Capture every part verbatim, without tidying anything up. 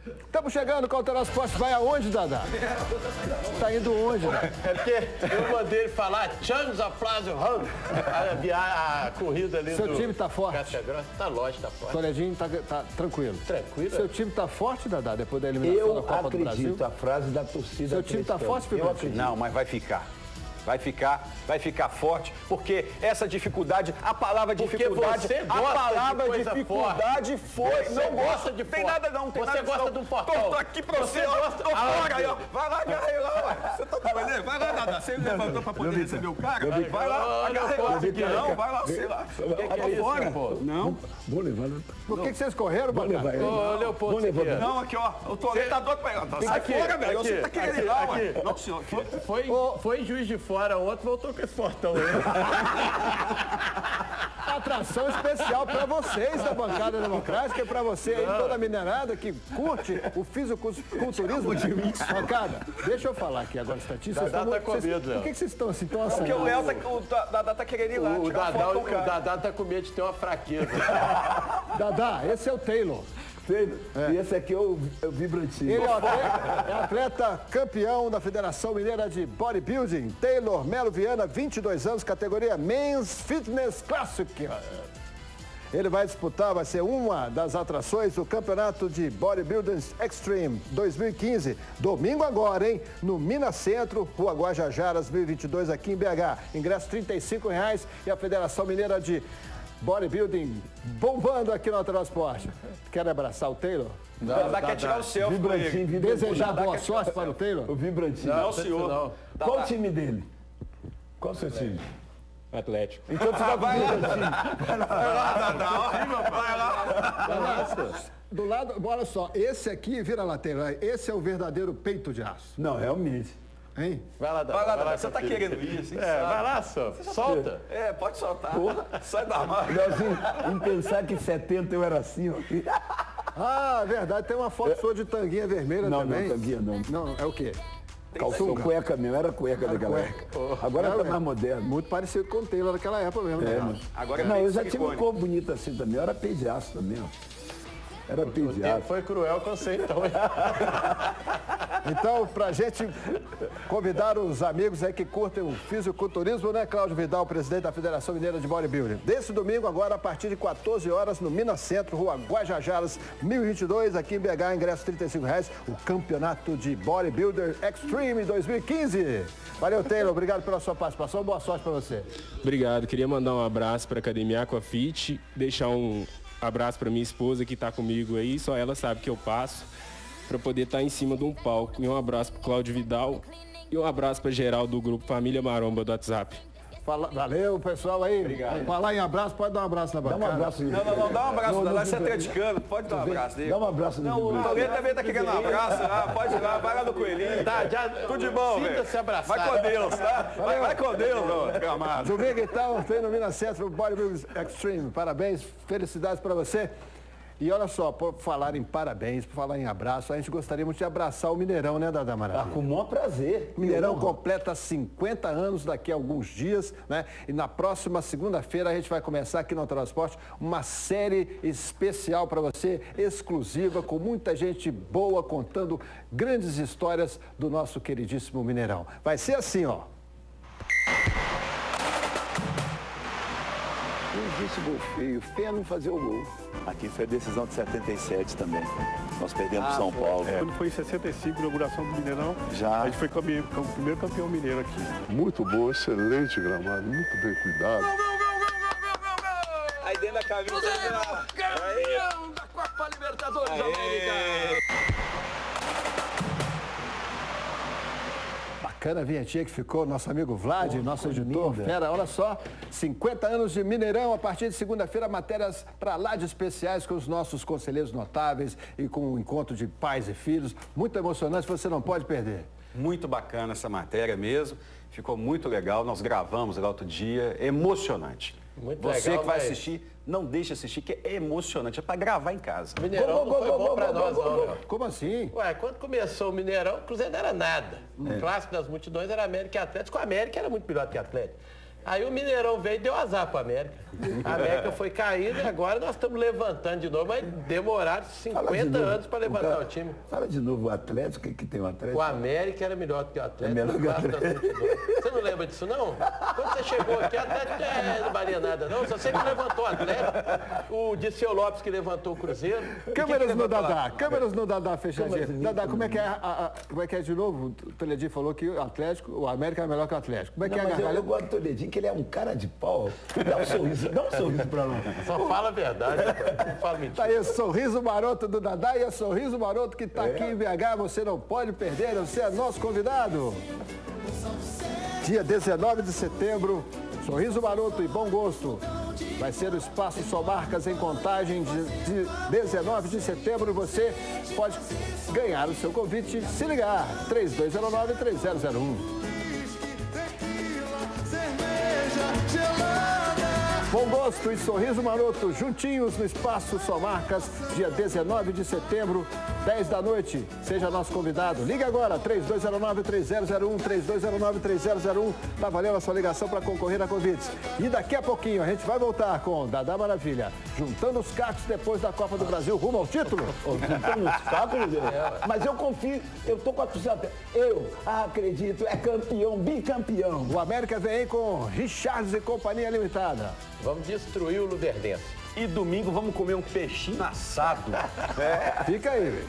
Estamos chegando, Calteros Esporte vai aonde, Dadá? Tá indo onde, Dadá? É porque eu mandei ele falar Chance of Plaza Run, a, a corrida ali Seu do... time tá forte? Casca Grossa, tá lógico, tá forte. Toledinho tá, tá tranquilo. Tranquilo. Seu time tá forte, Dadá, depois da eliminação da Copa do Brasil? Eu acredito, a frase da torcida. Seu time tá forte, Eu Fibra? acredito. Não, mas vai ficar. Vai ficar, vai ficar forte, porque essa dificuldade, a palavra Porque dificuldade, você a gosta palavra de coisa dificuldade foi, Você não gosta gosta de de tem forte. nada não, tem Você nada gosta não. de um fortão. Tô aqui pra Você você, ó, gosta- tô Ah, fora aí, ó. Vai lá, agarra ele lá, ué. Você tá doido? Vai lá, Dada, você levantou pra poder receber o cara? Vai lá, agarra ele lá. Não, vai lá, sei lá. que é isso, fora. Leopoldo? Não. Vou levar. Por que, que vocês correram, Vou levar Bancada? ele. Ô, Leopoldo, você quer? Não, aqui, ó. O Toledo tá doido pra pegar. Sai Aqui, fora, velho. aqui, Você tá querendo aqui, ir lá, aqui. ué. Não, senhor. Foi, foi em Juiz de Fora ontem, voltou com esse fortão aí. Atração especial para vocês da bancada democrática e para você aí, toda a minerada que curte o fisiculturismo. Bancada, deixa eu falar aqui agora, estatística. Dadá tá com medo, Léo. Por que, que vocês estão assim tão Porque o assanhados? Léo tá, o Da- Dadá tá querendo ir lá. O tirar Dadá, foto com o cara. Dadá tá com medo de ter uma fraqueza. Dadá, esse é o Taylor. Feio. E esse aqui é o, é o vibrantinho. Ele é atleta, é atleta campeão da Federação Mineira de Bodybuilding. Taylor Melo Viana, vinte e dois anos, categoria Men's Fitness Classic. Ele vai disputar, vai ser uma das atrações do Campeonato de Bodybuilding Extreme dois mil e quinze. Domingo agora, hein? No Minas Centro, Rua Guajajaras, mil e vinte e dois, aqui em B H. Ingresso trinta e cinco reais e a Federação Mineira de Bodybuilding bombando aqui no Transporte. Quer abraçar o Taylor? Dadá quer tirar o selfie com ele. Vibrantinho, vibrantinho. Desejar Dadá boa quer sorte tirar para o Taylor? O vibrantinho. Não, senhor. Não. Qual o time dele? Qual o seu time? Atlético. Então você vai Vai lá, vibrantinho. Vai lá, Dadá. ó. Vai lá. Do lado, olha só, esse aqui, vira lá, Taylor, esse é o verdadeiro peito de aço, Não, realmente. hein? Vai lá, Dadá. Vai lá, vai Dadá. Você tá com filho. querendo ir, assim, É, sabe? vai lá, só. Solta. É, pode soltar. Sai da marca. Leozinho, em pensar que em setenta eu era assim, ó. Ah, verdade, tem uma foto sua de tanguinha vermelha Não, também. não, tanguinha não. Não, é o quê? Calção, cueca mesmo, era cueca daquela época. Agora tá mais moderno. Muito parecido com o Taylor daquela época mesmo, né? É, mas... Agora é não, bem eu já tive um silicone. corpo bonito assim também. Eu era pediastro também, ó. Era O tempo pediastro. foi cruel com você, então. Então, pra gente convidar os amigos aí que curtem o fisiculturismo, né, Cláudio Vidal, presidente da Federação Mineira de Bodybuilding. Desse domingo, agora, a partir de quatorze horas, no Minas Centro, Rua Guajajaras, mil e vinte e dois, aqui em B H, ingresso trinta e cinco reais, o Campeonato de Bodybuilder Extreme dois mil e quinze. Valeu, Taylor, obrigado pela sua participação, boa sorte pra você. Obrigado. Queria mandar um abraço para a Academia Aquafit, deixar um abraço para minha esposa que está comigo aí, só ela sabe que eu passo, para poder estar em cima de um palco. E um abraço para Cláudio Vidal e um abraço para geral do grupo Família Maromba do WhatsApp. Fala- valeu, pessoal aí. Obrigado. Falar em abraço, pode dar um abraço na Dá bancada. um abraço. Não, não, não, dá um abraço. Não, Dadá, não, você é não, atleticano. Pode dar um abraço dele. Dá um abraço no Não, o vibrante. Toledo também tá querendo um abraço. Ah, pode ir lá, vai lá no coelhinho. Tá, já- Tudo de bom, velho. sinta-se abraçado. Vai com Deus, tá? Vai, vai com Deus, meu gramado. Domingo, então, tem no Minas Centro Bodybuilding Extreme. Parabéns, felicidades para você. E olha só, por falar em parabéns, por falar em abraço, a gente gostaria muito de abraçar o Mineirão, né, Dadá Ah, Maravilha? com o maior prazer. Mineirão Que honra. completa cinquenta anos daqui a alguns dias, né? E na próxima segunda-feira a gente vai começar aqui no Transporte uma série especial para você, exclusiva, com muita gente boa contando grandes histórias do nosso queridíssimo Mineirão. Vai ser assim, ó. Não existe gol feio, feio é não fazer o gol. Aqui foi a decisão de setenta e sete também. Nós perdemos São Paulo. Quando foi em sessenta e cinco, inauguração do Mineirão, Já. a gente foi campe- cam- o primeiro campeão mineiro aqui. Muito bom, excelente gramado, muito bem cuidado. Aí dentro da cabine. Campeão da Copa Libertadores da América. Bacana a vinhetinha que ficou, nosso amigo Vlad, nosso editor, fera. Olha só, cinquenta anos de Mineirão, a partir de segunda-feira, matérias para lá de especiais com os nossos conselheiros notáveis e com o encontro de pais e filhos. Muito emocionante, você não pode perder. Muito bacana essa matéria mesmo. Ficou muito legal. Nós gravamos lá outro dia. Emocionante. Muito Você legal, que vai mas- assistir, não deixe assistir, que é emocionante. É para gravar em casa. Mineirão não foi bom pra nós, não, meu. Como assim? Ué, quando começou o Mineirão, o Cruzeiro não era nada. O clássico das multidões era América e Atlético. O América era muito melhor que o Atlético. Aí o Mineirão veio e deu azar pro América. A América foi caindo e agora nós estamos levantando de novo, mas demoraram cinquenta anos para levantar o, cara, o time. Fala de novo o Atlético, o que, que tem o Atlético? O América era melhor do que o Atlético. É melhor que o Atlético. Você não lembra disso, não? Quando você chegou aqui, o Atlético é, não valia nada, não. Só você que levantou o Atlético, o Dirceu Lopes que levantou o Cruzeiro. Câmeras no Dadá, câmeras no Dadá, fechadinha. Dadá, como é que é, a, a, como é que é de novo? O Toledinho falou que o Atlético, o América é melhor que o Atlético. Como é que não, é a mas eu, gargalhada? eu gosto do Toledinho, que ele é um cara de pau. Dá um sorriso, dá um sorriso pra nós. Só fala a verdade, não fala mentira. Tá aí o sorriso maroto do Dadá e o sorriso maroto que tá é. aqui em B H. Você não pode perder, você é nosso convidado. Dia dezenove de setembro, Sorriso Maroto e Bom Gosto. Vai ser o Espaço Só Marcas em Contagem de, de dezenove de setembro. Você pode ganhar o seu convite se ligar. três dois zero nove, três zero zero um. Bom Gosto e Sorriso Maroto juntinhos no Espaço Só Marcas, dia dezenove de setembro, dez da noite. Seja nosso convidado. Liga agora, três dois zero nove, três zero zero um, três dois zero nove, três zero zero um. Tá valendo a sua ligação para concorrer a convites. E daqui a pouquinho a gente vai voltar com Dadá Maravilha, juntando os cacos depois da Copa do Brasil, rumo ao título. Juntando os cacos, mas eu confio, eu tô com a torcida. Eu acredito, é campeão, bicampeão. O América vem aí com Richards e Companhia Limitada. Vamos destruir o Luverdense. E domingo vamos comer um peixinho assado. É. Fica aí.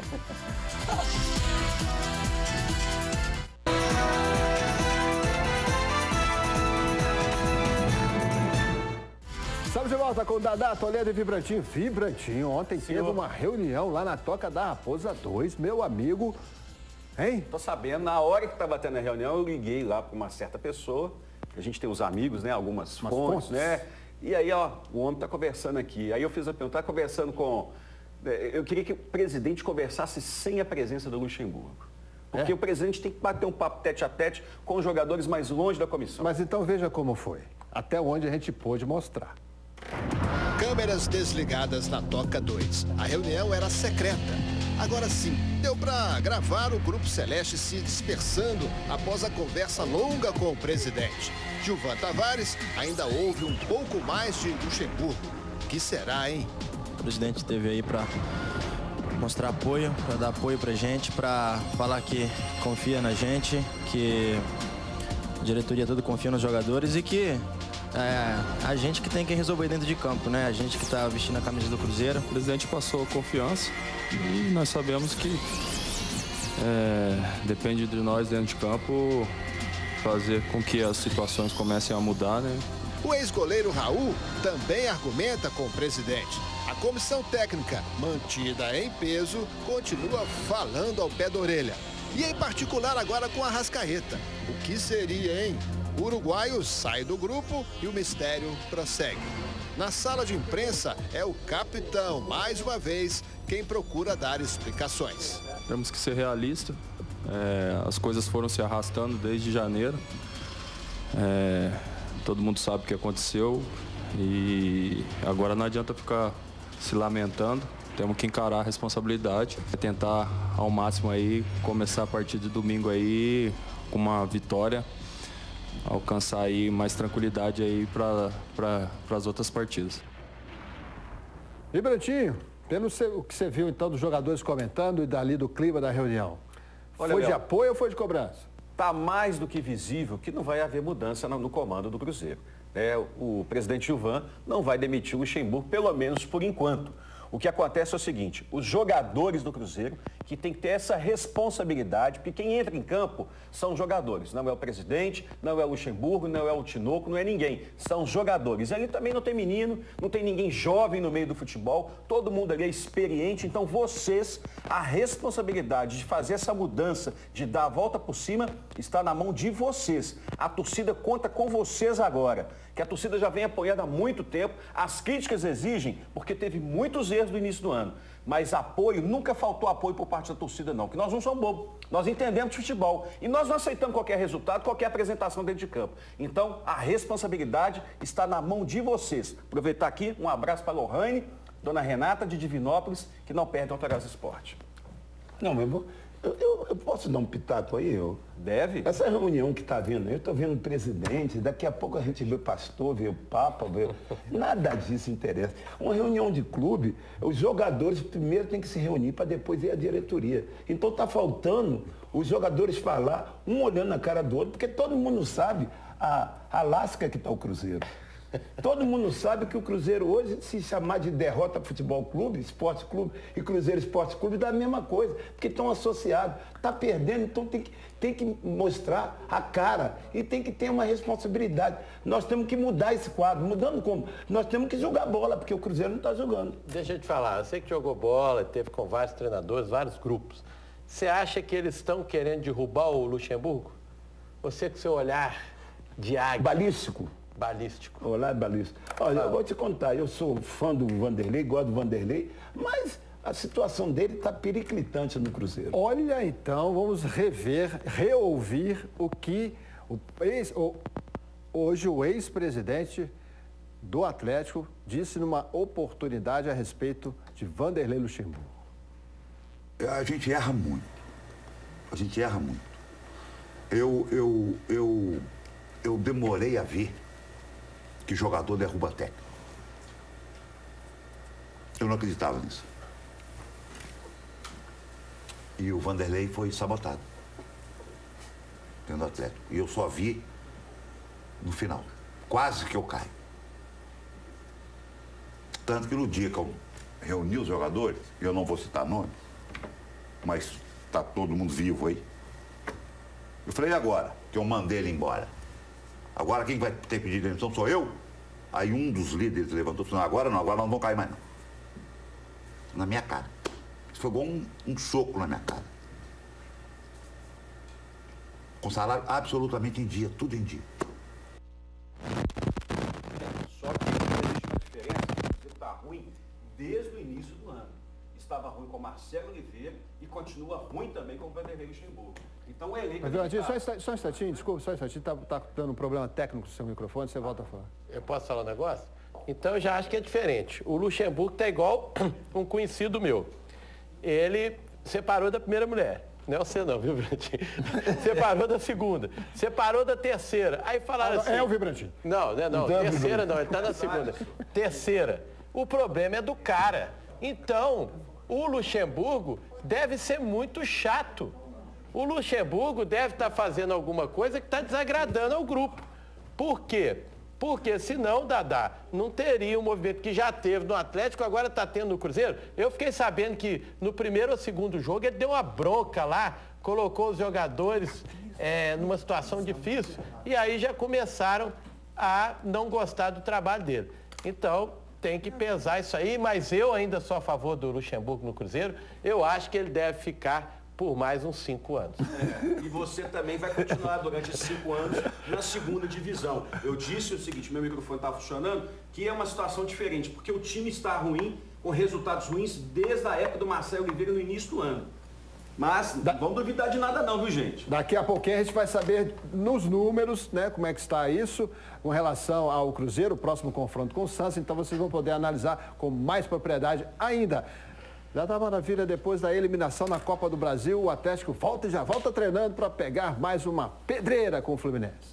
Estamos de volta com Dadá, Toledo e Vibrantinho. Vibrantinho, ontem Senhor. teve uma reunião lá na Toca da Raposa dois, meu amigo. Hein? Tô sabendo, na hora que estava tendo a reunião, eu liguei lá para uma certa pessoa. A gente tem os amigos, né? Algumas fontes, fontes, né? E aí, ó, o homem está conversando aqui. Aí eu fiz a pergunta, está conversando com... Eu queria que o presidente conversasse sem a presença do Luxemburgo. Porque é. o presidente tem que bater um papo tete a tete com os jogadores mais longe da comissão. Mas então veja como foi. Até onde a gente pôde mostrar. Câmeras desligadas na Toca dois. A reunião era secreta. Agora sim, deu para gravar o Grupo Celeste se dispersando após a conversa longa com o presidente. Gilvan Tavares ainda houve um pouco mais de Luxemburgo. Que será, hein? O presidente esteve aí para mostrar apoio, para dar apoio pra gente, para falar que confia na gente, que a diretoria toda confia nos jogadores e que é a gente que tem que resolver dentro de campo, né? A gente que está vestindo a camisa do Cruzeiro. O presidente passou confiança e nós sabemos que é, depende de nós dentro de campo fazer com que as situações comecem a mudar, né? O ex-goleiro Raul também argumenta com o presidente. A comissão técnica, mantida em peso, continua falando ao pé da orelha. E em particular agora com a Arrascaeta. O que seria, hein? O uruguaio sai do grupo e o mistério prossegue. Na sala de imprensa é o capitão, mais uma vez, quem procura dar explicações. Temos que ser realistas. É, as coisas foram se arrastando desde janeiro. É, todo mundo sabe o que aconteceu e agora não adianta ficar se lamentando. Temos que encarar a responsabilidade, tentar ao máximo aí começar a partir de domingo aí com uma vitória, alcançar aí mais tranquilidade aí para para as outras partidas. Vibrantinho, pelo o que você viu então dos jogadores comentando e dali do clima da reunião, Olha, foi Léo, de apoio ou foi de cobrança? Está mais do que visível que não vai haver mudança no comando do Cruzeiro. É, o presidente Gilvan não vai demitir o Luxemburgo, pelo menos por enquanto. O que acontece é o seguinte, os jogadores do Cruzeiro que tem que ter essa responsabilidade, porque quem entra em campo são os jogadores, não é o presidente, não é o Luxemburgo, não é o Tinoco, não é ninguém, são os jogadores. E ali também não tem menino, não tem ninguém jovem no meio do futebol, todo mundo ali é experiente, então vocês, a responsabilidade de fazer essa mudança, de dar a volta por cima, está na mão de vocês. A torcida conta com vocês agora, que a torcida já vem apoiando há muito tempo, as críticas exigem, porque teve muitos erros no início do ano. Mas apoio, nunca faltou apoio por parte da torcida, não. Que nós não somos bobos. Nós entendemos de futebol. E nós não aceitamos qualquer resultado, qualquer apresentação dentro de campo. Então, a responsabilidade está na mão de vocês. Aproveitar aqui, um abraço para a Lohane, dona Renata de Divinópolis, que não perde o Autoraz Esporte. Não, mas Eu, eu, eu posso dar um pitaco aí? Eu? Deve. Essa reunião que está vendo, eu estou vendo o presidente, daqui a pouco a gente vê o pastor, vê o papa, vê... Nada disso interessa. Uma reunião de clube, os jogadores primeiro têm que se reunir para depois ir à diretoria. Então está faltando os jogadores falar, um olhando na cara do outro, porque todo mundo sabe a, a lasca que está o Cruzeiro. Todo mundo sabe que o Cruzeiro hoje, se chamar de Derrota Futebol Clube, Esporte Clube e Cruzeiro Esporte Clube, dá a mesma coisa, porque estão associados. Está perdendo, então tem que, tem que mostrar a cara e tem que ter uma responsabilidade. Nós temos que mudar esse quadro. Mudando como? Nós temos que jogar bola, porque o Cruzeiro não está jogando. Deixa eu te falar, eu sei que jogou bola, teve com vários treinadores, vários grupos. Você acha que eles estão querendo derrubar o Luxemburgo? Você com seu olhar de águia. Balístico. Balístico. Olá, balístico. Olha, eu vou te contar, eu sou fã do Vanderlei, gosto do Vanderlei, mas a situação dele está periclitante no Cruzeiro. Olha, então, vamos rever, reouvir o que o ex, o, hoje o ex-presidente do Atlético disse numa oportunidade a respeito de Vanderlei Luxemburgo. A gente erra muito. A gente erra muito. Eu, eu, eu, eu demorei a ver que jogador derruba técnico. Eu não acreditava nisso. E o Vanderlei foi sabotado dentro do Atlético. E eu só vi no final. Quase que eu caio. Tanto que no dia que eu reuni os jogadores, eu não vou citar nome, mas tá todo mundo vivo aí. Eu falei, e agora? Que eu mandei ele embora. Agora quem vai ter que pedir demissão sou eu? Aí um dos líderes levantou e falou, agora não, agora não vão cair mais não. Na minha cara. Isso foi igual um, um soco na minha cara. Com salário absolutamente em dia, tudo em dia. Só que existe uma diferença, o Cruzeiro está ruim desde o início do ano. Estava ruim com Marcelo Oliveira e continua ruim também com o Vanderlei Luxemburgo. Então o elenco... Mas, Vilandinho, só, insta, só um instantinho, desculpa, só um instantinho, tá, tá dando um problema técnico no seu microfone, você volta a falar. Eu posso falar um negócio? Então eu já acho que é diferente. O Luxemburgo tá igual um conhecido meu. Ele separou da primeira mulher. Não é você não, viu, Brantinho? Separou da segunda. Separou da terceira. Aí falaram assim... É o Vibrantinho. Não, não, não. Não, Terceira não, ele tá na segunda. Terceira. O problema é do cara. Então, o Luxemburgo deve ser muito chato. O Luxemburgo deve estar fazendo alguma coisa que está desagradando ao grupo. Por quê? Porque senão, Dadá, não teria um movimento que já teve no Atlético, agora está tendo no Cruzeiro. Eu fiquei sabendo que no primeiro ou segundo jogo ele deu uma bronca lá, colocou os jogadores é, numa situação difícil e aí já começaram a não gostar do trabalho dele. Então, tem que pesar isso aí, mas eu ainda sou a favor do Luxemburgo no Cruzeiro. Eu acho que ele deve ficar por mais uns cinco anos. É, e você também vai continuar durante esses cinco anos na segunda divisão. Eu disse o seguinte, meu microfone está funcionando, que é uma situação diferente, porque o time está ruim, com resultados ruins, desde a época do Marcelo Oliveira no início do ano. Mas não vamos duvidar de nada não, viu, gente? Daqui a pouquinho a gente vai saber nos números, né, como é que está isso, com relação ao Cruzeiro, o próximo confronto com o Santos, então vocês vão poder analisar com mais propriedade ainda. Já tá maravilha, depois da eliminação na Copa do Brasil, o Atlético volta e já volta treinando para pegar mais uma pedreira com o Fluminense.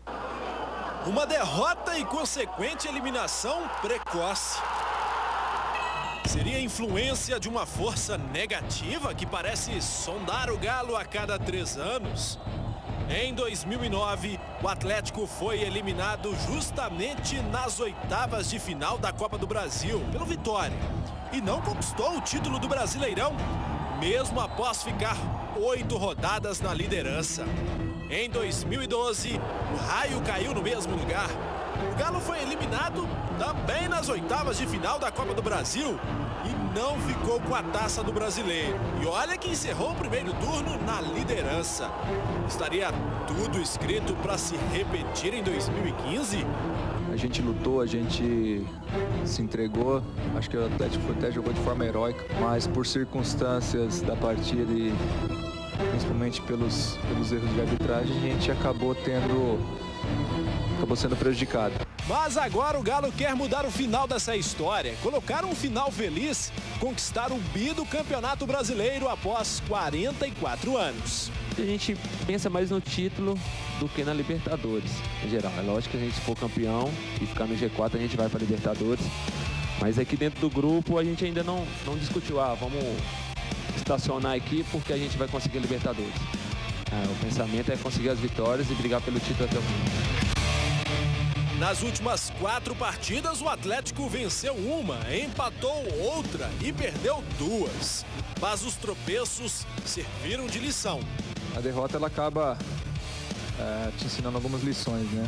Uma derrota e consequente eliminação precoce. Seria a influência de uma força negativa que parece sondar o Galo a cada três anos? Em dois mil e nove, o Atlético foi eliminado justamente nas oitavas de final da Copa do Brasil pelo Vitória e não conquistou o título do Brasileirão, mesmo após ficar oito rodadas na liderança. Em dois mil e doze, o raio caiu no mesmo lugar. O Galo foi eliminado também nas oitavas de final da Copa do Brasil e não ficou com a taça do Brasileiro. E olha que encerrou o primeiro turno na liderança. Estaria tudo escrito para se repetir em dois mil e quinze? A gente lutou, a gente se entregou, acho que o Atlético até jogou de forma heróica, mas por circunstâncias da partida e principalmente pelos, pelos erros de arbitragem, a gente acabou tendo, acabou sendo prejudicado. Mas agora o Galo quer mudar o final dessa história, colocar um final feliz, conquistar o bi do Campeonato Brasileiro após quarenta e quatro anos. A gente pensa mais no título do que na Libertadores, em geral. É lógico que a gente, se for campeão e ficar no G quatro, a gente vai para a Libertadores. Mas aqui dentro do grupo a gente ainda não, não discutiu, ah, vamos estacionar aqui porque a gente vai conseguir a Libertadores. É, o pensamento é conseguir as vitórias e brigar pelo título até o fim. Nas últimas quatro partidas, o Atlético venceu uma, empatou outra e perdeu duas. Mas os tropeços serviram de lição. A derrota ela acaba é, te ensinando algumas lições, né?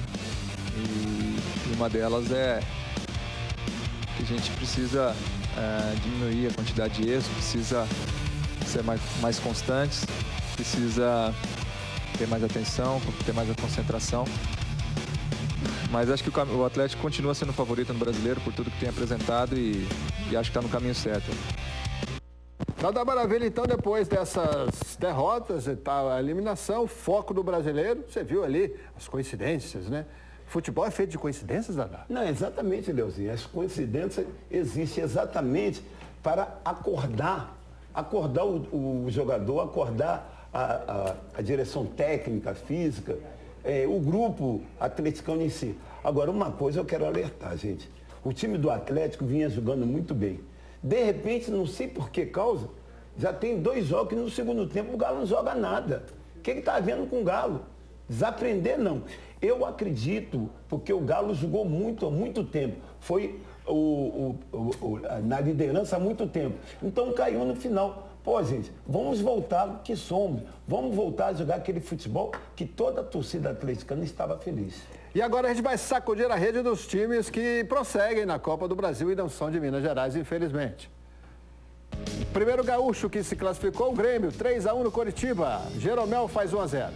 E uma delas é que a gente precisa é, diminuir a quantidade de erros, precisa ser mais, mais constantes, precisa ter mais atenção, ter mais a concentração. Mas acho que o Atlético continua sendo favorito no Brasileiro por tudo que tem apresentado e, e acho que está no caminho certo. Tá da maravilha, então, depois dessas derrotas, tá, a eliminação, foco do brasileiro, você viu ali as coincidências, né? Futebol é feito de coincidências, Dadá? Não, exatamente, Leozinho. As coincidências existem exatamente para acordar, acordar o, o jogador, acordar a, a, a direção técnica, física, é, o grupo atleticano em si. Agora, uma coisa eu quero alertar, gente. O time do Atlético vinha jogando muito bem. De repente, não sei por que causa, já tem dois jogos que no segundo tempo o Galo não joga nada. O que ele está vendo com o Galo? Desaprender, não. Eu acredito, porque o Galo jogou muito há muito tempo. Foi o, o, o, o, na liderança há muito tempo. Então caiu no final. Pô, gente, vamos voltar ao que somos. Vamos voltar a jogar aquele futebol que toda a torcida atleticana estava feliz. E agora a gente vai sacudir a rede dos times que prosseguem na Copa do Brasil e não são de Minas Gerais, infelizmente. Primeiro gaúcho que se classificou, o Grêmio, três a um no Coritiba. Jeromel faz um a zero.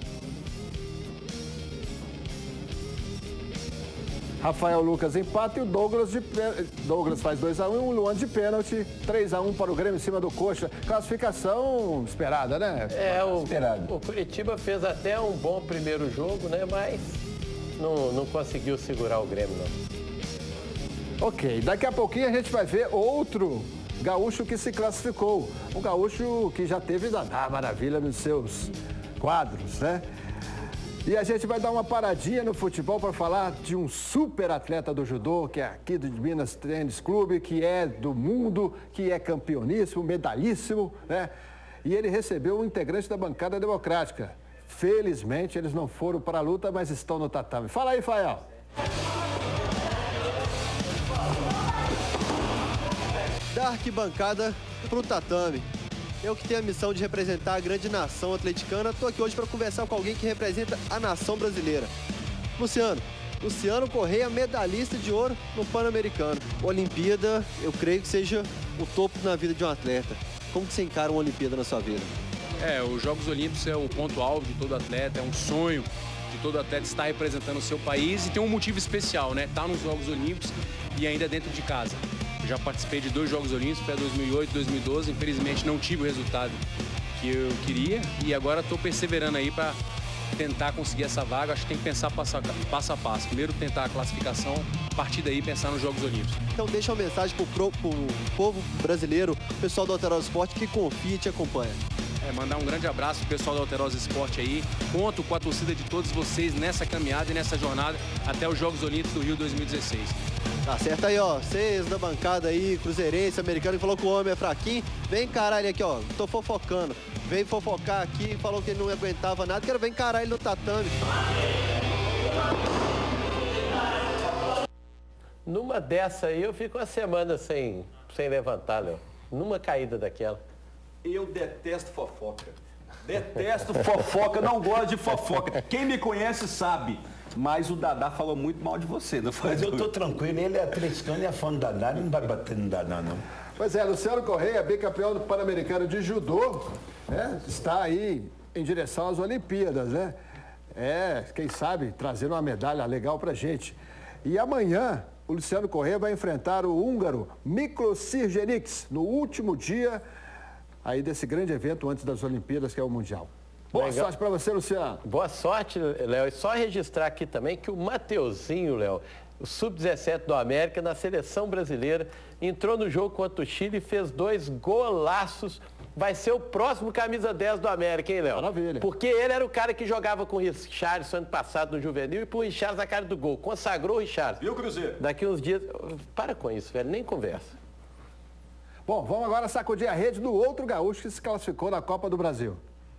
Rafael Lucas empata e o Douglas, de, Douglas faz dois a um, o Luan de pênalti, três a um para o Grêmio em cima do Coxa. Classificação esperada, né? É, o, o Curitiba fez até um bom primeiro jogo, né? Mas não, não conseguiu segurar o Grêmio, não. Ok, daqui a pouquinho a gente vai ver outro gaúcho que se classificou. Um gaúcho que já teve a maravilha nos seus quadros, né? E a gente vai dar uma paradinha no futebol para falar de um super atleta do judô, que é aqui do Minas Tênis Clube, que é do mundo, que é campeoníssimo, medalhíssimo, né? E ele recebeu um integrante da bancada democrática. Felizmente, eles não foram para a luta, mas estão no tatame. Fala aí, Fael. Da arquibancada para o tatame. Eu que tenho a missão de representar a grande nação atleticana, estou aqui hoje para conversar com alguém que representa a nação brasileira. Luciano. Luciano Correia, medalhista de ouro no Pan-Americano. Olimpíada, eu creio que seja o topo na vida de um atleta. Como que você encara uma Olimpíada na sua vida? É, os Jogos Olímpicos é o ponto-alvo de todo atleta, é um sonho de todo atleta estar representando o seu país e tem um motivo especial, né? Estar nos Jogos Olímpicos e ainda dentro de casa. Já participei de dois Jogos Olímpicos, para dois mil e oito, dois mil e doze. Infelizmente não tive o resultado que eu queria e agora estou perseverando aí para tentar conseguir essa vaga. Acho que tem que pensar passo a, passo a passo. Primeiro tentar a classificação, a partir daí pensar nos Jogos Olímpicos. Então deixa uma mensagem para o povo brasileiro, o pessoal do Alterosa Esporte que confia e te acompanha. É, mandar um grande abraço pro pessoal do Alterosa Esporte aí. Conto com a torcida de todos vocês nessa caminhada e nessa jornada até os Jogos Olímpicos do Rio dois mil e dezesseis. Tá certo aí, ó. Vocês da bancada aí, cruzeirense, americano, que falou que o homem é fraquinho. Vem encarar ele aqui, ó. Tô fofocando. Vem fofocar aqui, falou que ele não aguentava nada. Quero ver encarar ele no tatame. Numa dessa aí, eu fico uma semana sem, sem levantar, Léo. Numa caída daquela. Eu detesto fofoca. Detesto fofoca, não gosto de fofoca. Quem me conhece sabe. Mas o Dadá falou muito mal de você, não foi? Mas eu tô tranquilo, ele é atleticano e é fã do Dadá, ele não vai bater no Dadá, não. Pois é, Luciano Correia, bicampeão do Pan-Americano de Judô, né? Está aí em direção às Olimpíadas, né? É, quem sabe, trazendo uma medalha legal pra gente. E amanhã, o Luciano Correia vai enfrentar o húngaro Miklos Sirgenix, no último dia aí desse grande evento antes das Olimpíadas, que é o Mundial. Boa Legal. sorte para você, Luciano. Boa sorte, Léo. E só registrar aqui também que o Mateuzinho, Léo, o sub dezessete do América, na seleção brasileira. Entrou no jogo contra o Chile e fez dois golaços. Vai ser o próximo camisa dez do América, hein, Léo? Maravilha. Porque ele era o cara que jogava com o Richarlison ano passado no Juvenil e pro Richarlison na cara do gol. Consagrou o Richarlison. E o Cruzeiro? Daqui uns dias... Para com isso, velho. Nem conversa. Bom, vamos agora sacudir a rede do outro gaúcho que se classificou na Copa do Brasil.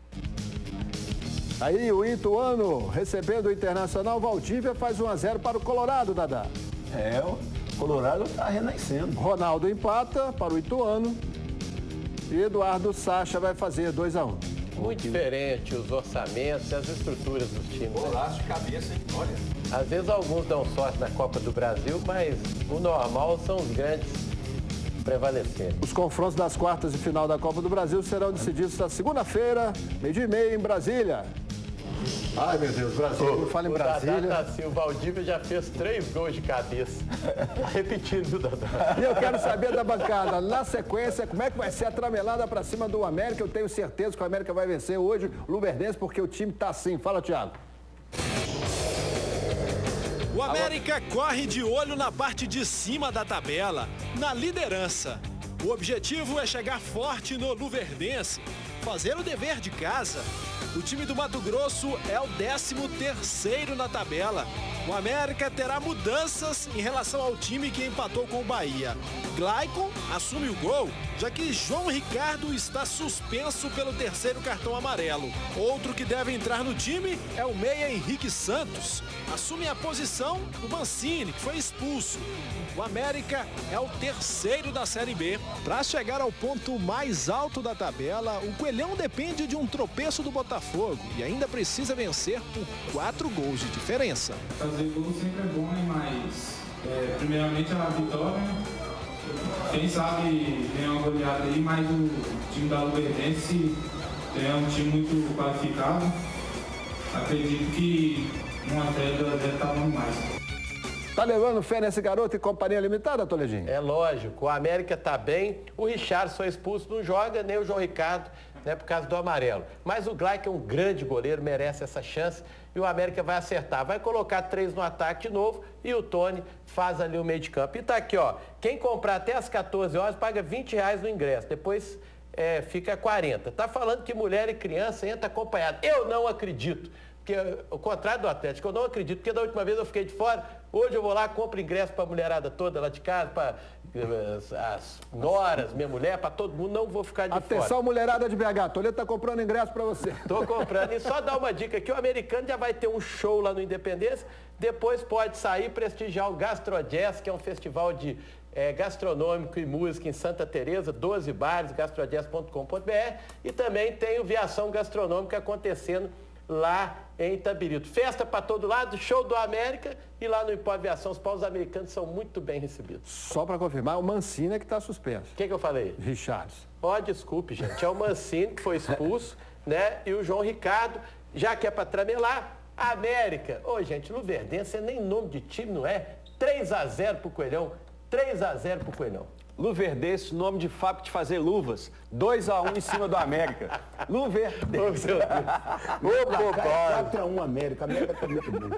Aí o Ituano, recebendo o Internacional, Valdívia faz um a zero para o Colorado, Dadá. É, o Colorado está renascendo. Ronaldo empata para o Ituano. E Eduardo Sacha vai fazer dois a um. Muito diferente os orçamentos e as estruturas dos times. Golaço de cabeça, hein? Olha. Às vezes alguns dão sorte na Copa do Brasil, mas o normal são os grandes prevalecerem. Os confrontos das quartas de final da Copa do Brasil serão decididos na segunda-feira, meio-dia e meia, em Brasília. Ai, meu Deus, Brasil, não fala em Brasília. O Dadá tá assim, o Valdívia já fez três gols de cabeça. Tá repetindo, viu, Dadá? E eu quero saber da bancada, na sequência, como é que vai ser a tramelada pra cima do América. Eu tenho certeza que o América vai vencer hoje o Luverdense, porque o time tá assim. Fala, Thiago. O América corre de olho na parte de cima da tabela, na liderança. O objetivo é chegar forte no Luverdense, fazer o dever de casa. O time do Mato Grosso é o décimo terceiro na tabela. O América terá mudanças em relação ao time que empatou com o Bahia. Glaicon assume o gol, já que João Ricardo está suspenso pelo terceiro cartão amarelo. Outro que deve entrar no time é o meia Henrique Santos. Assume a posição do Mancini, que foi expulso. O América é o terceiro da Série B. Para chegar ao ponto mais alto da tabela, o Coelhão depende de um tropeço do Botafogo e ainda precisa vencer por quatro gols de diferença. Fazer gol sempre é bom, né? Mas é, primeiramente a vitória. Quem sabe tem uma goleada aí, mas o time da Luverdense é um time muito qualificado. Acredito que uma atleta deve estar bom mais. Tá levando fé nesse garoto e companhia limitada, Toledinho? É lógico, o América tá bem, o Richarlison expulso, não joga, nem o João Ricardo, né, por causa do amarelo. Mas o Glaicon é um grande goleiro, merece essa chance e o América vai acertar. Vai colocar três no ataque de novo e o Tony faz ali o meio de campo. E tá aqui, ó, quem comprar até as quatorze horas paga vinte reais no ingresso, depois é, fica quarenta. Tá falando que mulher e criança entra acompanhada. Eu não acredito. Porque, ao contrário do Atlético, eu não acredito, porque da última vez eu fiquei de fora, hoje eu vou lá, compro ingresso para a mulherada toda lá de casa, para as, as noras, minha mulher, para todo mundo, não vou ficar de Atenção, fora. Atenção, mulherada de B H, Toledo tá comprando ingresso para você. Tô comprando, e só dar uma dica aqui, o americano já vai ter um show lá no Independência, depois pode sair e prestigiar o Gastro Jazz, que é um festival de é, gastronômico e música em Santa Teresa, doze bares, gastrojazz ponto com ponto br, e também tem o Viação Gastronômica acontecendo lá em Itabirito. Festa para todo lado, show do América e lá no Impó Aviação, os povos americanos são muito bem recebidos. Só para confirmar, o Mancini é que está suspenso. O que, que eu falei? Richarlison. Ó, oh, desculpe, gente. É o Mancini que foi expulso, né? E o João Ricardo, já que é para tramelar, a América. Ô, oh, gente, Luverdense nem nome de time, não é? três a zero pro Coelhão. três a zero pro Coelhão. Luverdense, nome de fábrica de fazer luvas. dois a um em cima do América. Luverdense. quatro a um América. América tá muito bem.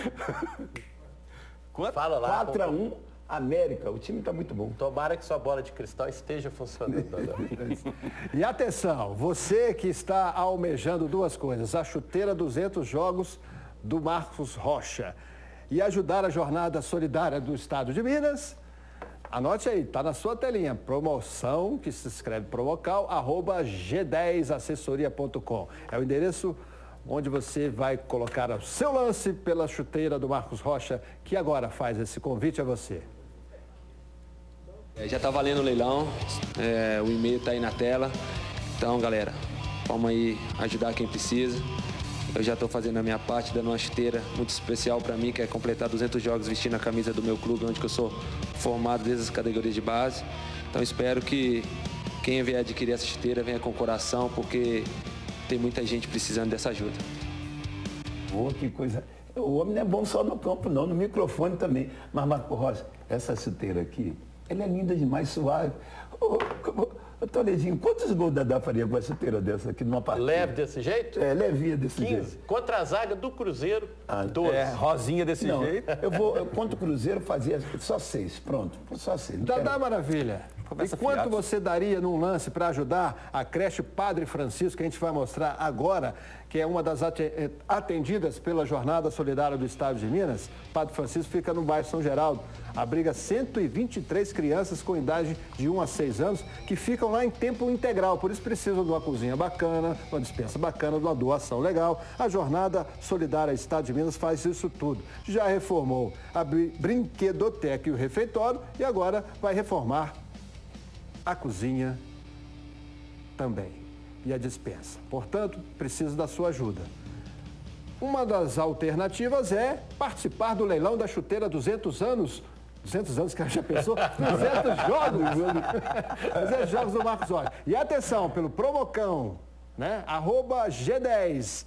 Fala lá. quatro a um América. O time tá muito bom. Tomara que sua bola de cristal esteja funcionando. E atenção, você que está almejando duas coisas. A chuteira duzentos jogos do Marcos Rocha e ajudar a jornada solidária do Estado de Minas. Anote aí, tá na sua telinha, promoção, que se escreve promocal, arroba g dez assessoria ponto com. É o endereço onde você vai colocar o seu lance pela chuteira do Marcos Rocha, que agora faz esse convite a você. É, já tá valendo o leilão, é, o e-mail tá aí na tela. Então, galera, vamos aí ajudar quem precisa. Eu já estou fazendo a minha parte, dando uma chuteira muito especial para mim, que é completar duzentos jogos vestindo a camisa do meu clube, onde eu sou formado desde as categorias de base. Então espero que quem vier adquirir essa chuteira venha com coração, porque tem muita gente precisando dessa ajuda. Oh, que coisa. O homem não é bom só no campo, não, no microfone também. Mas, Marco Rocha, essa chuteira aqui, ela é linda demais, suave. Oh, Ô, Toledinho, quantos gols o Dadá faria com essa chuteira dessa aqui numa partida? Leve desse jeito? É, levinha desse quinze. jeito. Contra a zaga do Cruzeiro, Ah, doze. é, rosinha desse Não, jeito. Eu vou, eu, contra o Cruzeiro, fazia só seis. Pronto, só seis. Não Dadá quero- Maravilha. Começa E quanto fiado. você daria num lance para ajudar a creche Padre Francisco, que a gente vai mostrar agora, que é uma das ate- atendidas pela Jornada Solidária do Estado de Minas? Padre Francisco fica no bairro São Geraldo. Abriga cento e vinte e três crianças com idade de um a seis anos que ficam lá em tempo integral. Por isso precisam de uma cozinha bacana, uma despensa bacana, de uma doação legal. A Jornada Solidária Estado de Minas faz isso tudo. Já reformou a bri- brinquedoteca e o refeitório e agora vai reformar a cozinha também e a despensa. Portanto, preciso da sua ajuda. Uma das alternativas é participar do leilão da chuteira duzentos anos. duzentos anos, que já pensou? duzentos jogos! duzentos jogos do Marcos Olho. E atenção, pelo Promocão, né? Arroba G dez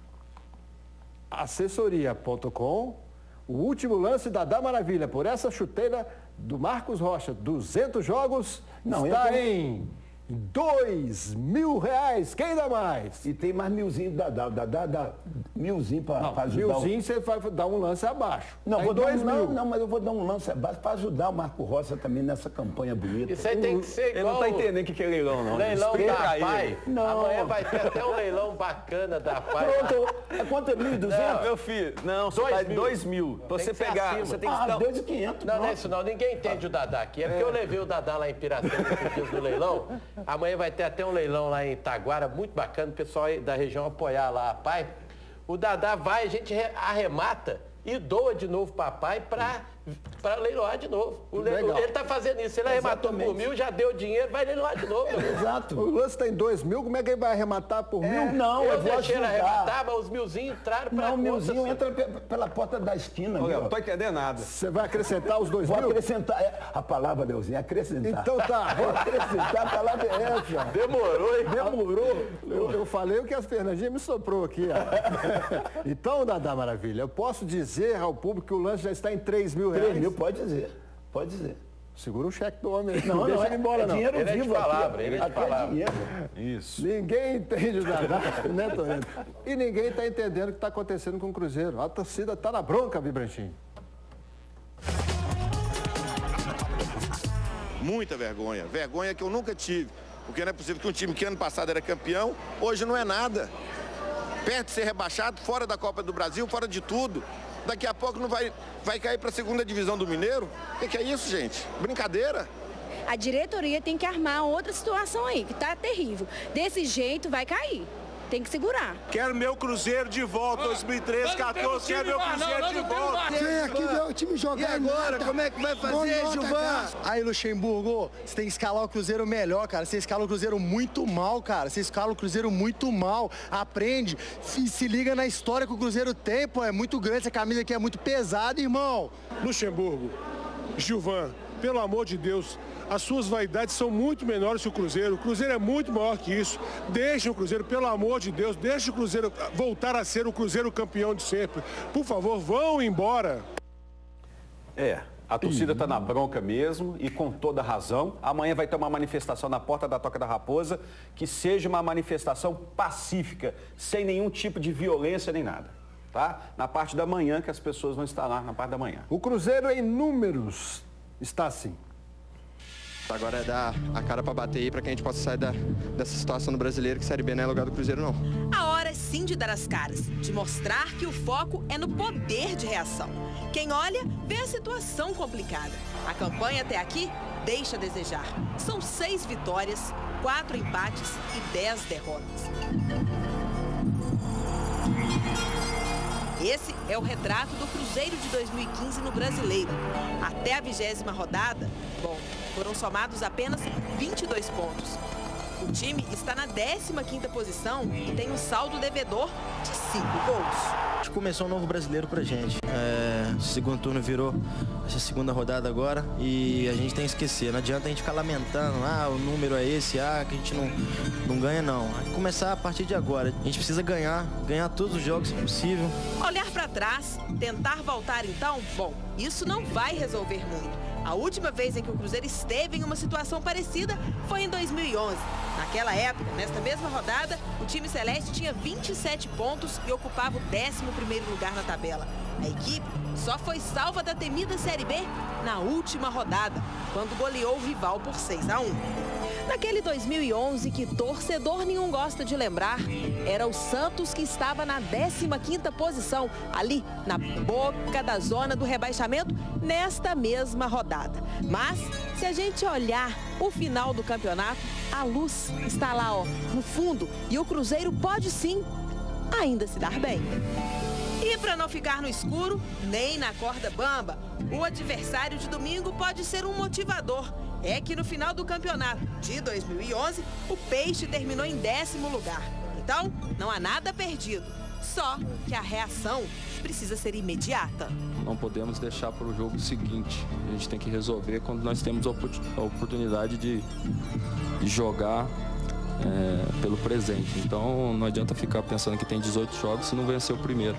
assessoria ponto com, o último lance da Dá Maravilha por essa chuteira do Marcos Rocha, duzentos jogos, Não, está eu tenho- em dois mil reais. Quem dá mais? E tem mais milzinho do Dadá. O Dadá dá milzinho para Não, ajudar. o- milzinho você vai dar um lance abaixo. Não, Tá em vou dar dois um, mil. não, não, mas eu vou dar um lance abaixo para ajudar o Marco Roça também nessa campanha bonita. Isso aí tem que ser Ele igual... não tá entendendo o que que é leilão, não. Leilão Explica da aí. Pai. Não. Amanhã vai ter até um leilão bacana da Pai. Pronto, é quanto é mil e duzentos? Não, meu filho, não, só Dois tá mil. dois mil. Pra Tem você que ser pegar, acima. você tem que Ah, dar... dois mil e quinhentos. Não, não é pronto. isso não. Ninguém entende o Dadá aqui. É porque eu levei o Dadá lá em Piracema esses dias do leilão. Amanhã vai ter até um leilão lá em Itaguara, muito bacana, o pessoal aí da região apoiar lá a Pai. O Dadá vai, a gente re- arremata e doa de novo para a Pai para leiloar de novo. O le- Legal. Ele está fazendo isso. Ele arrematou por Exatamente. mil, já deu dinheiro, vai leiloar de novo. Exato. O lance está em dois mil, como é que ele vai arrematar por É, mil? não, Eu, eu, vou deixei ele ajudar. arrematar, mas os milzinhos entraram para Não, a o milzinho conta. entra pe- pela porta da esquina. Olha, viu? eu não tô entendendo nada. Você vai acrescentar os dois Vou mil? acrescentar, é, a palavra, Leozinho, é acrescentar. Então tá. Vou acrescentar, a palavra é essa. Demorou, hein? Demorou. Eu, eu falei o que as Fernandinhas me soprou aqui. Ó. Então, Dadá Maravilha, eu posso dizer ao público que o lance já está em três mil reais? três mil, pode dizer. Pode dizer. Segura o cheque do homem aí. Não, não, deixa é, ele embora, é não. dinheiro Ele é de vivo aqui, palavra, ó. ele é de Aqui palavra. dinheiro. Isso. Ninguém entende o Dadá, né, Toreto? E ninguém está entendendo o que está acontecendo com o Cruzeiro. A torcida está na bronca, Vibrantinho. Muita vergonha. Vergonha que eu nunca tive. Porque não é possível que um time que ano passado era campeão, hoje não é nada. Perto de ser rebaixado, fora da Copa do Brasil, fora de tudo. Daqui a pouco não vai, vai cair para a segunda divisão do Mineiro. O que, que é isso, gente? Brincadeira? A diretoria tem que armar outra situação aí, que tá terrível. Desse jeito vai cair. Tem que segurar. Quero meu Cruzeiro de volta, dois mil e treze, quatorze, quero meu Cruzeiro de volta. Vem aqui ver o time jogar. E agora, nada. como é que vai fazer, Não nota Gilvan? graça. Aí, Luxemburgo, você tem que escalar o Cruzeiro melhor, cara. Você escala o Cruzeiro muito mal, cara. Você escala o Cruzeiro muito mal. Aprende, se, se liga na história que o Cruzeiro tem, pô. É muito grande, essa camisa aqui é muito pesada, irmão. Luxemburgo, Gilvan, pelo amor de Deus, as suas vaidades são muito menores que o Cruzeiro. O Cruzeiro é muito maior que isso. Deixa o Cruzeiro, pelo amor de Deus, deixa o Cruzeiro voltar a ser o Cruzeiro campeão de sempre. Por favor, vão embora. É, a torcida está na bronca mesmo e com toda razão. Amanhã vai ter uma manifestação na porta da Toca da Raposa, que seja uma manifestação pacífica, sem nenhum tipo de violência nem nada. Tá? Na parte da manhã, que as pessoas vão estar lá na parte da manhã. O Cruzeiro em números está assim. Agora é dar a cara pra bater aí, pra que a gente possa sair da, dessa situação do brasileiro, que Série B não é lugar do Cruzeiro, não. A hora é sim de dar as caras, de mostrar que o foco é no poder de reação. Quem olha, vê a situação complicada. A campanha até aqui deixa a desejar. São seis vitórias, quatro empates e dez derrotas. Esse é o retrato do Cruzeiro de dois mil e quinze no Brasileiro. Até a vigésima rodada, bom, foram somados apenas vinte e dois pontos. O time está na décima quinta posição e tem um saldo devedor de cinco gols. Começou um novo brasileiro pra gente. É, o segundo turno virou essa segunda rodada agora e a gente tem que esquecer. Não adianta a gente ficar lamentando, ah, o número é esse, ah, que a gente não, não ganha, não. Tem que começar a partir de agora. A gente precisa ganhar, ganhar todos os jogos, se possível. Olhar para trás, tentar voltar então, bom, isso não vai resolver muito. A última vez em que o Cruzeiro esteve em uma situação parecida foi em dois mil e onze. Naquela época, nesta mesma rodada, o time celeste tinha vinte e sete pontos e ocupava o décimo primeiro lugar na tabela. A equipe só foi salva da temida Série B na última rodada, quando goleou o rival por seis a um. Naquele dois mil e onze que torcedor nenhum gosta de lembrar, era o Santos que estava na décima quinta posição, ali na boca da zona do rebaixamento, nesta mesma rodada. Mas, se a gente olhar o final do campeonato, a luz está lá, ó, no fundo, e o Cruzeiro pode sim ainda se dar bem. E para não ficar no escuro, nem na corda bamba, o adversário de domingo pode ser um motivador. É que no final do campeonato de dois mil e onze, o Peixe terminou em décimo lugar. Então, não há nada perdido. Só que a reação precisa ser imediata. Não podemos deixar para o jogo seguinte. A gente tem que resolver quando nós temos a oportunidade de, de jogar é, pelo presente. Então, não adianta ficar pensando que tem dezoito jogos se não vencer o primeiro.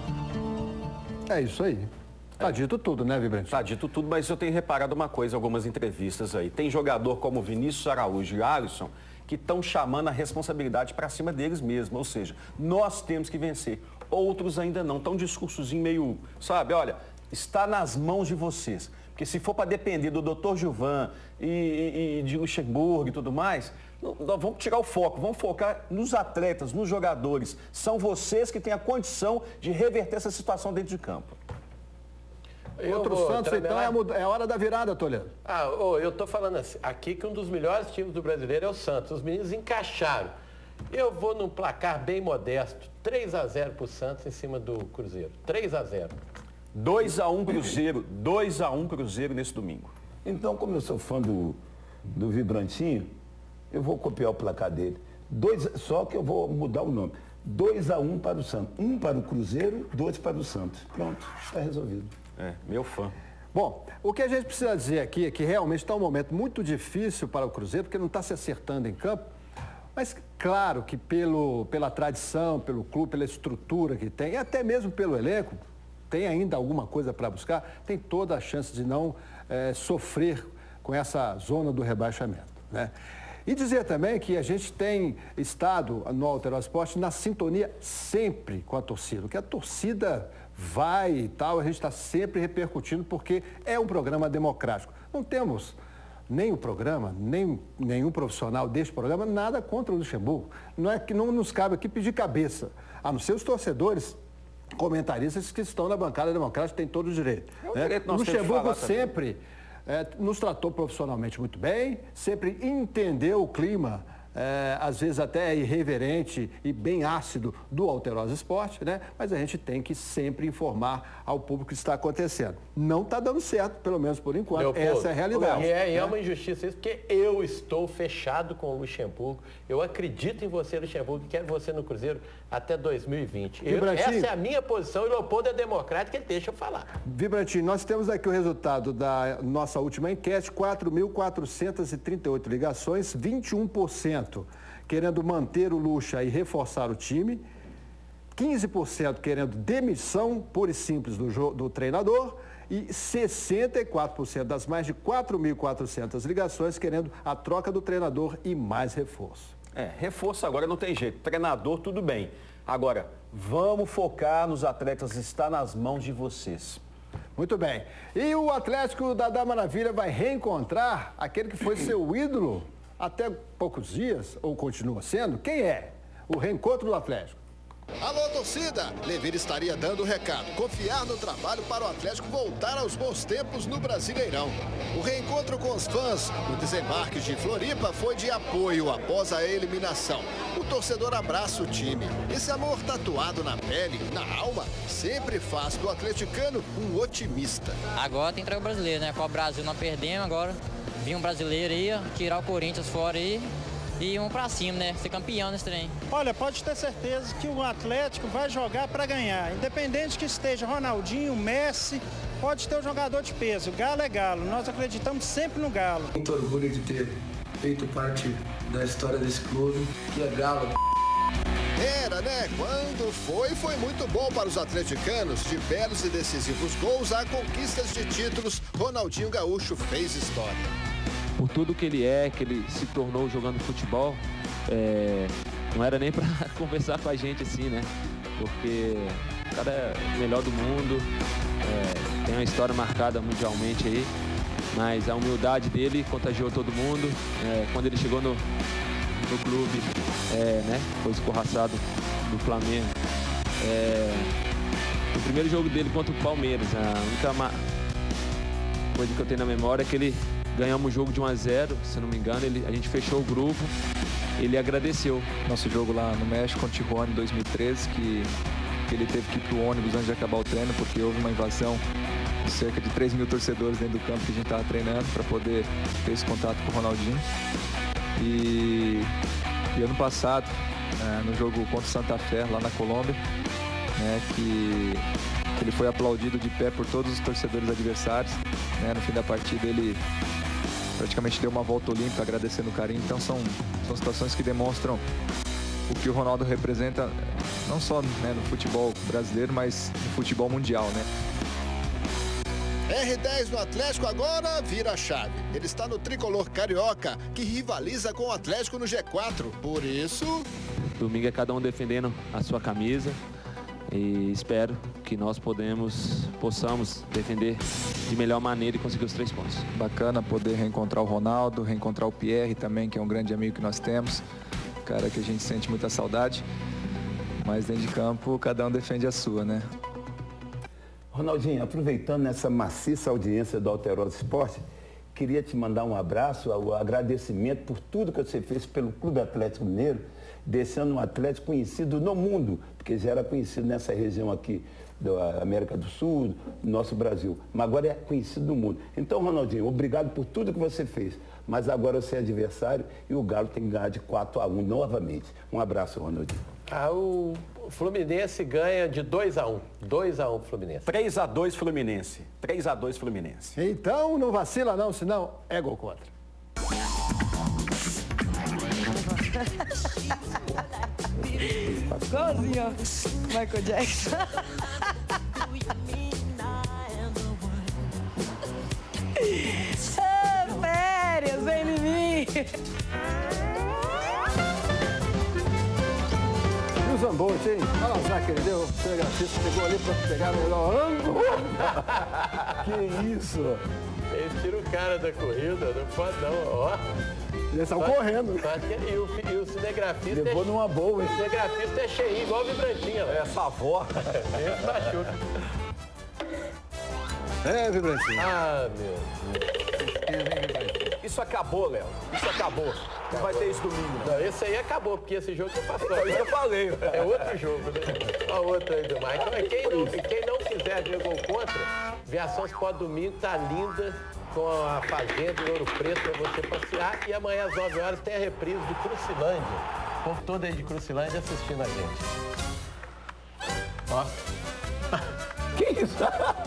É isso aí. Tá dito tudo, né, Vibrante? Tá dito tudo, mas eu tenho reparado uma coisa em algumas entrevistas aí. Tem jogador como Vinícius Araújo e Alisson que estão chamando a responsabilidade para cima deles mesmos. Ou seja, nós temos que vencer. Outros ainda não. Tá um discursozinho meio, sabe, olha, está nas mãos de vocês. Porque se for para depender do doutor Gilvan e, e, e de Luxemburgo e tudo mais, nós vamos tirar o foco, vamos focar nos atletas, nos jogadores. São vocês que têm a condição de reverter essa situação dentro de campo. Outro Santos, então, é a, é a hora da virada, Toledo. Ah, oh, eu tô falando assim, aqui que um dos melhores times do brasileiro é o Santos. Os meninos encaixaram. Eu vou num placar bem modesto, três a zero pro Santos em cima do Cruzeiro. três a zero. dois a um Cruzeiro, dois a um Cruzeiro nesse domingo. Então, como eu sou fã do, do Vibrantinho, eu vou copiar o placar dele. Dois, só que eu vou mudar o nome. dois a um para o Santos. um para o Cruzeiro, dois para o Santos. Pronto, está resolvido. É, meu fã. Bom, o que a gente precisa dizer aqui é que realmente está um momento muito difícil para o Cruzeiro, porque não está se acertando em campo. Mas claro que pelo, pela tradição, pelo clube, pela estrutura que tem, e até mesmo pelo elenco, tem ainda alguma coisa para buscar, tem toda a chance de não é, sofrer com essa zona do rebaixamento, né? E dizer também que a gente tem estado no Alterosa Esporte na sintonia sempre com a torcida, que a torcida vai e tal, a gente está sempre repercutindo porque é um programa democrático. Não temos nem o programa, nem nenhum profissional deste programa, nada contra o Luxemburgo. Não é que não nos cabe aqui pedir cabeça, a não ser os torcedores, comentaristas que estão na bancada democrática, têm todo o direito. É o né? direito nós Luxemburgo sempre é, nos tratou profissionalmente muito bem, sempre entendeu o clima, é, às vezes até irreverente e bem ácido do Alterosa Esporte, né? Mas a gente tem que sempre informar ao público o que está acontecendo. Não está dando certo, pelo menos por enquanto. Leopoldo, essa é a realidade. E é, é uma injustiça isso, porque eu estou fechado com o Luxemburgo. Eu acredito em você, Luxemburgo, e quero você no Cruzeiro até dois mil e vinte. Eu, essa é a minha posição e o Leopoldo é democrático, ele deixa eu falar. Vibrantinho, nós temos aqui o resultado da nossa última enquete, quatro mil quatrocentas e trinta e oito ligações, vinte e um por cento querendo manter o Luxa e reforçar o time, quinze por cento querendo demissão pura e simples do, do treinador e sessenta e quatro por cento das mais de quatro mil e quatrocentas ligações querendo a troca do treinador e mais reforço. É, reforço agora não tem jeito. Treinador, tudo bem. Agora, vamos focar nos atletas, está nas mãos de vocês. Muito bem. E o Atlético da Da Maravilha vai reencontrar aquele que foi seu ídolo até poucos dias, ou continua sendo? Quem é? O reencontro do Atlético. Alô, torcida! Levir estaria dando o recado. Confiar no trabalho para o Atlético voltar aos bons tempos no Brasileirão. O reencontro com os fãs no desembarque de Floripa foi de apoio após a eliminação. O torcedor abraça o time. Esse amor tatuado na pele, na alma, sempre faz do atleticano um otimista. Agora tem que trazer o brasileiro, né? Com o Brasil não perdemos, agora vir um brasileiro aí, tirar o Corinthians fora aí. E um pra cima, né? Ser campeão nesse trem. Olha, pode ter certeza que o Atlético vai jogar para ganhar. Independente que esteja Ronaldinho, Messi, pode ter um jogador de peso. Galo é Galo. Nós acreditamos sempre no Galo. Muito orgulho de ter feito parte da história desse clube, que é Galo. Era, né? Quando foi, foi muito bom para os atleticanos. De belos e decisivos gols a conquistas de títulos, Ronaldinho Gaúcho fez história. Por tudo que ele é, que ele se tornou jogando futebol, é, não era nem para conversar com a gente assim, né? Porque o cara é o melhor do mundo, é, tem uma história marcada mundialmente aí, mas a humildade dele contagiou todo mundo. É, quando ele chegou no, no clube, é, né, foi escorraçado do Flamengo. É, o primeiro jogo dele contra o Palmeiras, a única ma- coisa que eu tenho na memória é que ele ganhamos o jogo de um a zero, se não me engano, ele, a gente fechou o grupo, ele agradeceu. Nosso jogo lá no México contra o Tijuana em dois mil e treze, que, que ele teve que ir pro ônibus antes de acabar o treino, porque houve uma invasão de cerca de três mil torcedores dentro do campo que a gente estava treinando para poder ter esse contato com o Ronaldinho. E, e ano passado, é, no jogo contra o Santa Fé, lá na Colômbia, né, que, que ele foi aplaudido de pé por todos os torcedores adversários, né, no fim da partida ele praticamente deu uma volta olímpica agradecendo o carinho. Então são, são situações que demonstram o que o Ronaldo representa, não só, né, no futebol brasileiro, mas no futebol mundial, né? R dez no Atlético agora vira a chave. Ele está no tricolor carioca, que rivaliza com o Atlético no G quatro. Por isso... Domingo é cada um defendendo a sua camisa e espero que nós podemos, possamos defender de melhor maneira e conseguir os três pontos. Bacana poder reencontrar o Ronaldo, reencontrar o Pierre também, que é um grande amigo que nós temos. Cara que a gente sente muita saudade, mas dentro de campo cada um defende a sua, né? Ronaldinho, aproveitando essa maciça audiência do Alterosa Esporte, queria te mandar um abraço, um agradecimento por tudo que você fez pelo Clube Atlético Mineiro, deixando um Atlético conhecido no mundo, porque já era conhecido nessa região aqui da América do Sul, do nosso Brasil, mas agora é conhecido no mundo. Então, Ronaldinho, obrigado por tudo que você fez, mas agora você é adversário e o Galo tem que ganhar de quatro a um novamente. Um abraço, Ronaldinho. Ah, o Fluminense ganha de dois a um. dois a um Fluminense. três a dois Fluminense. três a dois Fluminense. Então não vacila não, senão é gol contra. Igualzinho, Michael Jackson. Ah, férias, vem em mim. E o Zambotti, hein? Olha o azar que ele deu. O telegrafista pegou ali pra pegar o melhor ângulo. Que isso? Ele tira o cara da corrida, não pode não, ó. Eles estão correndo. Só que, e, o, e o cinegrafista... Levou é, numa boa, hein? O cinegrafista é cheinho, igual vibrantinha. Né? Essa avó. Esse machuca. É, vibrantinha. Ah, meu Deus. Isso acabou, Léo. Isso acabou. Não acabou. Vai ter isso domingo. Não. Não, esse aí acabou, porque esse jogo que passou. É isso que eu falei. É outro jogo, né? Olha o outro aí do Michael. Quem não, quem não quiser ver gol contra, Viação Sport domingo tá linda, com a fazenda em Ouro Preto para você passear. E amanhã às nove horas tem a reprise do Crucilândia. O povo todo aí de Crucilândia assistindo a gente. Ó. Que isso?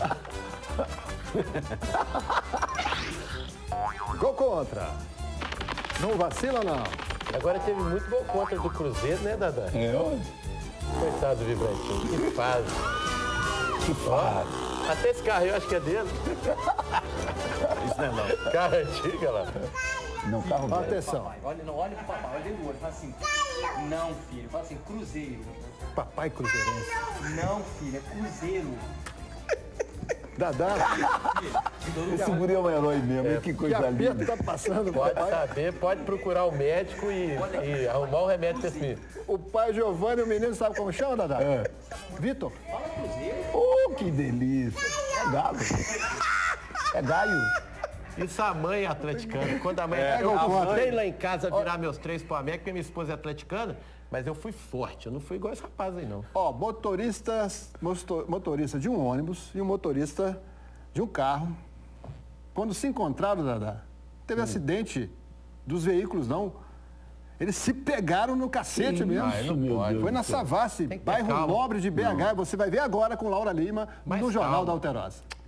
Gol contra. Não vacila, não. Agora teve muito gol contra do Cruzeiro, né, Dadá? É, onde? Coitado do Vibrantinho. Que fase. Que fase. Ó, até esse carro eu acho que é dele. Isso não é não. Carro antigo, lá. Não, carro velho. Atenção. Olha, não olha pro papai, olha dentro do olho. Fala assim, não, filho. Fala assim, Cruzeiro. Papai cruzeirense. Não, filho, é Cruzeiro. Dadá. Esse guri é um herói mesmo, É, que coisa que linda. tá passando, Pode papai. saber, pode procurar o médico e, e arrumar o remédio pra esse menino. O pai Giovanni, o menino, sabe como chama, Dadá? É. Vitor. Oh, que delícia. É galo. É galho. Isso a mãe é atleticana. Quando a mãe... É, eu gol contra. voltei lá em casa virar meus três pro América, porque minha esposa é atleticana, mas eu fui forte, eu não fui igual esse rapaz aí, não. Ó, motoristas, mosto- motorista de um ônibus e um motorista de um carro, quando se encontraram, Dadá, teve Hum. acidente dos veículos, não. Eles se pegaram no cacete Sim. mesmo. Ai, não pode. Foi na Deus do céu. Savassi, Tem que ter bairro calma. nobre de B H. Você vai ver agora com Laura Lima, Mas no Jornal calma. da Alterosa.